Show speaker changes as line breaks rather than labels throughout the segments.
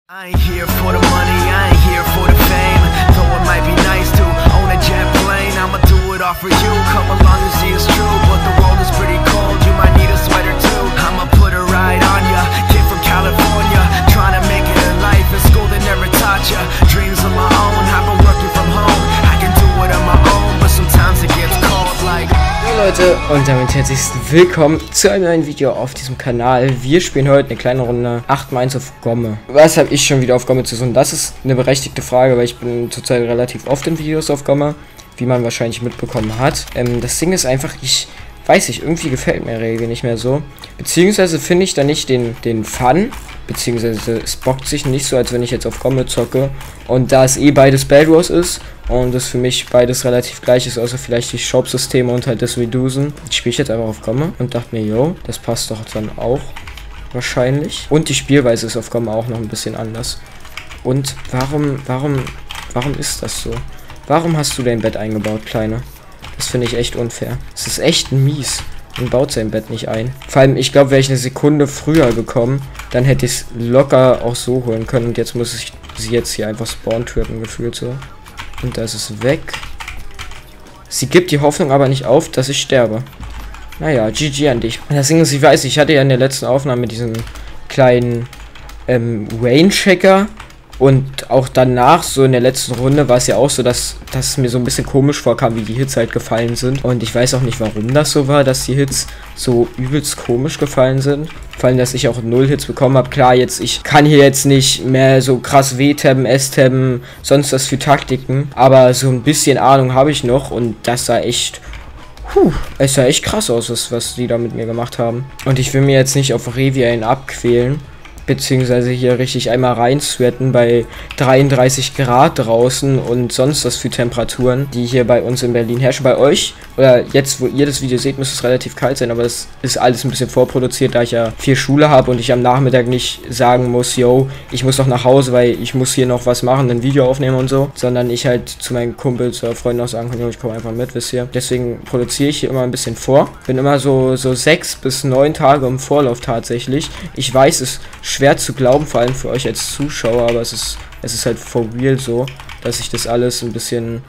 I ain't here for the money, I ain't here for the fame. Though it might be nice to own a jet plane, I'ma do it all for you. Come along and see it's true, but the world is pretty cold. You might need a sweater too. I'ma put a ride on ya. Kid from California, trying to make it in life. In school they never taught ya. Dreams of my own, I've been working from home. I can do it on my own, but sometimes it gets cold like.
Leute, und damit herzlich willkommen zu einem neuen Video auf diesem Kanal. Wir spielen heute eine kleine Runde 8-1 auf Gomme. Was habe ich schon wieder auf Gomme zu tun? Das ist eine berechtigte Frage, weil ich bin zurzeit relativ oft in Videos auf Gomme, wie man wahrscheinlich mitbekommen hat. Das Ding ist einfach, ich weiß nicht, irgendwie gefällt mir Regel nicht mehr so. Beziehungsweise finde ich da nicht den Fun, beziehungsweise es bockt sich nicht so, als wenn ich jetzt auf Gomme zocke. Und da es beides Bad Wars ist und es für mich beides relativ gleich ist, außer vielleicht die Shop-Systeme und halt das Reducen, spiele ich jetzt einfach auf Gomme und dachte mir, yo, das passt doch dann auch wahrscheinlich. Und die Spielweise ist auf Gomme auch noch ein bisschen anders. Und warum ist das so? Warum hast du dein Bett eingebaut, Kleine? Das finde ich echt unfair. Es ist echt mies. Und baut sein Bett nicht ein. Vor allem, ich glaube, wäre ich eine Sekunde früher gekommen, dann hätte ich es locker auch so holen können. Und jetzt muss ich sie jetzt hier einfach spawn-trippen, gefühlt so. Und da ist es weg. Sie gibt die Hoffnung aber nicht auf, dass ich sterbe. Naja, GG an dich. Das Ding ist, ich weiß, ich hatte ja in der letzten Aufnahme diesen kleinen Rain-Checker. Und auch danach, so in der letzten Runde, war es ja auch so, dass es mir so ein bisschen komisch vorkam, wie die Hits halt gefallen sind. Und ich weiß auch nicht, warum das so war, dass die Hits so übelst komisch gefallen sind. Vor allem, dass ich auch 0 Hits bekommen habe. Klar, jetzt, ich kann hier jetzt nicht mehr so krass W-Tabben, S-Tabben, sonst was für Taktiken. Aber so ein bisschen Ahnung habe ich noch. Und das sah echt... es sah echt krass aus, was die da mit mir gemacht haben. Und ich will mir jetzt nicht auf Revier einen abquälen. Beziehungsweise hier richtig einmal rein sweaten bei 33 Grad draußen und sonst was für Temperaturen, die hier bei uns in Berlin herrschen. Bei euch, oder jetzt, wo ihr das Video seht, müsste es relativ kalt sein, aber das ist alles ein bisschen vorproduziert, da ich ja viel Schule habe und ich am Nachmittag nicht sagen muss, yo, ich muss noch nach Hause, weil ich muss hier noch was machen, ein Video aufnehmen und so, sondern ich halt zu meinen Kumpels oder Freunden auch sagen kann, yo, ich komme einfach mit, wisst ihr. Deswegen produziere ich hier immer ein bisschen vor. Bin immer so 6 bis 9 Tage im Vorlauf tatsächlich. Ich weiß, es schwer zu glauben, vor allem für euch als Zuschauer, aber es ist halt for real so, dass ich das alles ein bisschen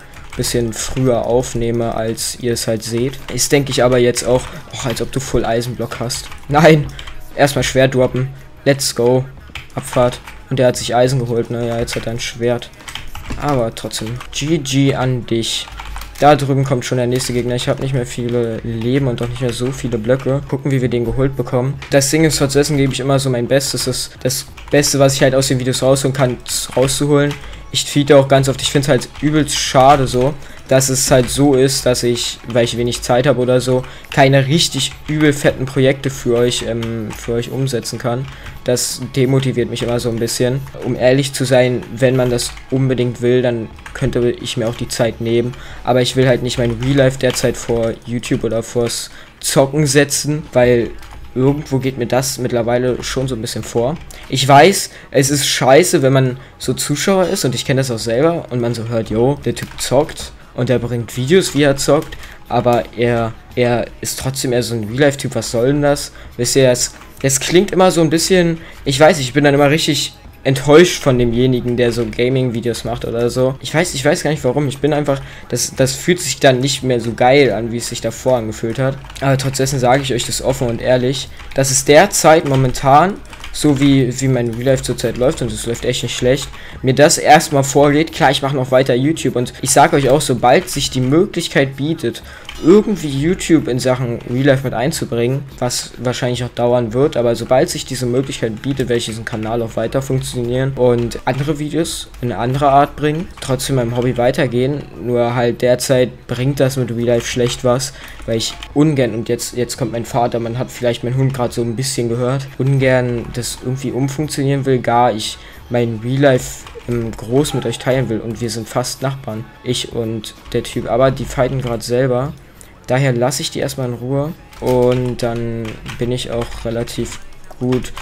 früher aufnehme, als ihr es halt seht. Ist, denke ich, aber jetzt auch, als ob du Full Eisenblock hast. Nein, erstmal Schwert droppen. Let's go. Abfahrt. Und der hat sich Eisen geholt, naja, jetzt hat er ein Schwert. Aber trotzdem, GG an dich. Da drüben kommt schon der nächste Gegner. Ich habe nicht mehr viele Leben und auch nicht mehr so viele Blöcke. Gucken, wie wir den geholt bekommen. Das Ding ist, trotz dessen gebe ich immer so mein Bestes. Das Beste, was ich halt aus den Videos rausholen kann, rauszuholen. Ich feede auch ganz oft. Ich finde es halt übelst schade so, dass es halt so ist, dass ich, weil ich wenig Zeit habe oder so, keine richtig übel fetten Projekte für euch umsetzen kann. Das demotiviert mich immer so ein bisschen. Um ehrlich zu sein, wenn man das unbedingt will, dann könnte ich mir auch die Zeit nehmen. Aber ich will halt nicht mein Real Life derzeit vor YouTube oder vors Zocken setzen, weil irgendwo geht mir das mittlerweile schon so ein bisschen vor. Ich weiß, es ist scheiße, wenn man so Zuschauer ist und ich kenne das auch selber und man so hört, yo, der Typ zockt und er bringt Videos, wie er zockt, aber er ist trotzdem eher so ein Real-Life-Typ, was soll denn das? Wisst ihr, das klingt immer so ein bisschen, ich weiß, ich bin dann immer richtig enttäuscht von demjenigen, der so Gaming-Videos macht oder so. Ich weiß gar nicht warum. Ich bin einfach, das fühlt sich dann nicht mehr so geil an, wie es sich davor angefühlt hat. Aber trotzdem sage ich euch das offen und ehrlich, dass es derzeit momentan, so wie mein Real Life zurzeit läuft, und es läuft echt nicht schlecht, mir das erstmal vorgeht. Klar, ich mache noch weiter YouTube und ich sage euch auch, sobald sich die Möglichkeit bietet, irgendwie YouTube in Sachen Real Life mit einzubringen, was wahrscheinlich auch dauern wird, aber sobald sich diese Möglichkeit bietet, werde ich diesen Kanal auch weiter funktionieren und andere Videos in eine andere Art bringen, trotzdem meinem Hobby weitergehen, nur halt derzeit bringt das mit Real Life schlecht was, weil ich ungern, und jetzt kommt mein Vater, man hat vielleicht meinen Hund gerade so ein bisschen gehört, ungern das irgendwie umfunktionieren will, gar ich mein Real Life groß mit euch teilen will und wir sind fast Nachbarn, ich und der Typ, aber die fighten gerade selber. Daher lasse ich die erstmal in Ruhe und dann bin ich auch relativ gut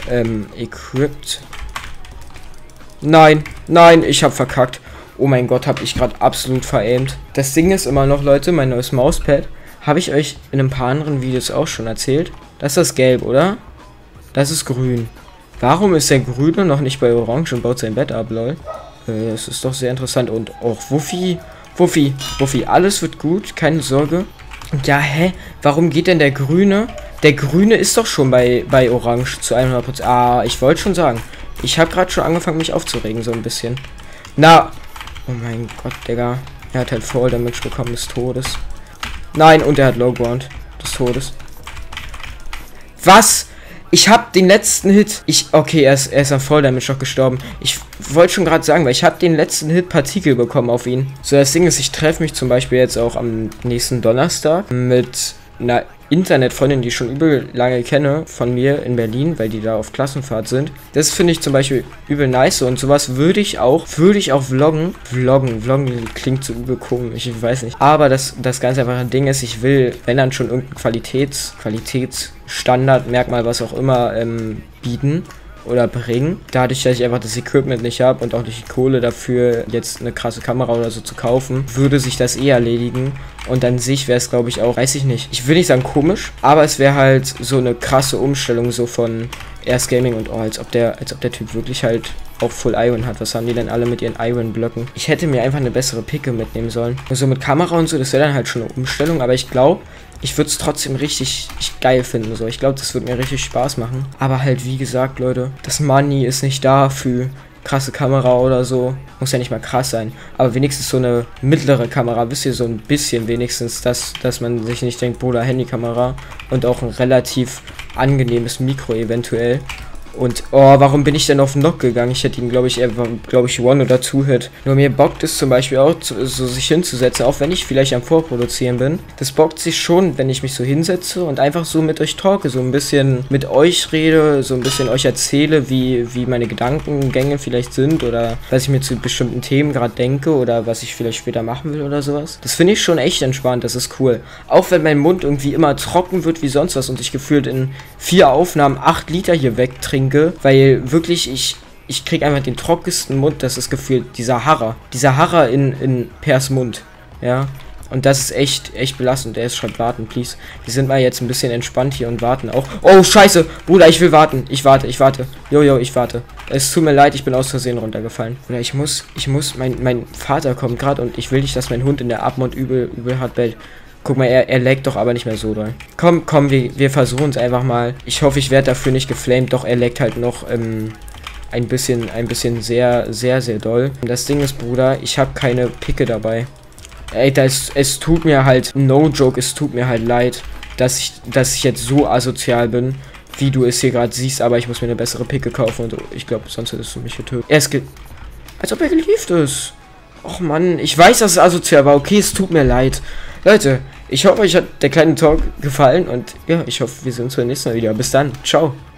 equipped. Nein, ich habe verkackt. Oh mein Gott, habe ich gerade absolut veraimt. Das Ding ist immer noch, Leute, mein neues Mauspad habe ich euch in ein paar anderen Videos auch schon erzählt. Das ist das gelb, oder? Das ist grün. Warum ist der Grüne noch nicht bei Orange und baut sein Bett ab, lol? Das ist doch sehr interessant. Und auch Wuffi, alles wird gut, keine Sorge. Ja, hä? Warum geht denn der Grüne? Der Grüne ist doch schon bei Orange zu 100%. Ah, ich wollte schon sagen. Ich habe gerade schon angefangen, mich aufzuregen, so ein bisschen. Na. Oh mein Gott, Digga. Er hat halt Fall Damage bekommen des Todes. Nein, und er hat Low Ground des Todes. Was? Ich habe den letzten Hit. Okay, er ist am Fall Damage noch gestorben. Ich wollte schon gerade sagen, weil ich habe den letzten Hit Partikel bekommen auf ihn. So, das Ding ist, ich treffe mich zum Beispiel jetzt auch am nächsten Donnerstag mit einer Internetfreundin, die ich schon übel lange kenne, von mir in Berlin, weil die da auf Klassenfahrt sind. Das finde ich zum Beispiel übel nice und sowas würde ich auch vloggen. Vloggen klingt so übel komisch, ich weiß nicht. Aber das ganz einfache Ding ist, ich will, wenn dann schon irgendein Qualitätsstandard, Merkmal, was auch immer, bieten oder bringen. Dadurch, dass ich einfach das Equipment nicht habe und auch nicht die Kohle dafür, jetzt eine krasse Kamera oder so zu kaufen, würde sich das eh erledigen. Und an sich wäre es, glaube ich, auch, weiß ich nicht. Ich will nicht sagen komisch, aber es wäre halt so eine krasse Umstellung so von Erst Gaming und als ob der Typ wirklich halt auch Full Iron hat. Was haben die denn alle mit ihren Iron-Blöcken? Ich hätte mir einfach eine bessere Picke mitnehmen sollen. Also mit Kamera und so, das wäre dann halt schon eine Umstellung, aber ich glaube, ich würde es trotzdem richtig geil finden. So. Ich glaube, das würde mir richtig Spaß machen. Aber halt, wie gesagt, Leute, das Money ist nicht da für krasse Kamera oder so. Muss ja nicht mal krass sein. Aber wenigstens so eine mittlere Kamera. Wisst ihr, so ein bisschen wenigstens, dass man sich nicht denkt, Bruder, Handykamera. Und auch ein relativ angenehmes Mikro eventuell. Und, oh, warum bin ich denn auf Knock gegangen? Ich hätte ihn, glaube ich, One- oder Two-Hit. Nur mir bockt es zum Beispiel auch, so sich hinzusetzen, auch wenn ich vielleicht am Vorproduzieren bin. Das bockt sich schon, wenn ich mich so hinsetze und einfach so mit euch talke, so ein bisschen mit euch rede, so ein bisschen euch erzähle, wie meine Gedankengänge vielleicht sind oder was ich mir zu bestimmten Themen gerade denke oder was ich vielleicht später machen will oder sowas. Das finde ich schon echt entspannt, das ist cool. Auch wenn mein Mund irgendwie immer trocken wird wie sonst was und ich gefühlt in 4 Aufnahmen 8 Liter hier wegtrinke, weil wirklich ich krieg einfach den trockensten Mund, das ist gefühlt dieser Harrer in Pers Mund, ja, und das ist echt belastend. Der schreibt warten, please. Wir sind mal jetzt ein bisschen entspannt hier und warten auch. Oh, scheiße, Bruder, ich will warten, ich warte, jojo, ich warte. Es tut mir leid, ich bin aus Versehen runtergefallen. Oder ich muss, mein Vater kommt gerade und ich will nicht, dass mein Hund in der Abmod übel hart bellt. Guck mal, er laggt doch aber nicht mehr so doll. Komm, wir versuchen es einfach mal. Ich hoffe, ich werde dafür nicht geflamed, doch er laggt halt noch ein bisschen sehr doll. Und das Ding ist, Bruder, ich habe keine Picke dabei. Ey, es tut mir halt, no joke, es tut mir halt leid, dass ich jetzt so asozial bin, wie du es hier gerade siehst, aber ich muss mir eine bessere Picke kaufen und ich glaube, sonst hättest du mich getötet. Als ob er gelieft ist. Och Mann, ich weiß, dass es asozial war. Okay, es tut mir leid. Leute, ich hoffe, euch hat der kleine Talk gefallen und ja, ich hoffe, wir sehen uns beim nächsten Mal wieder. Bis dann. Ciao.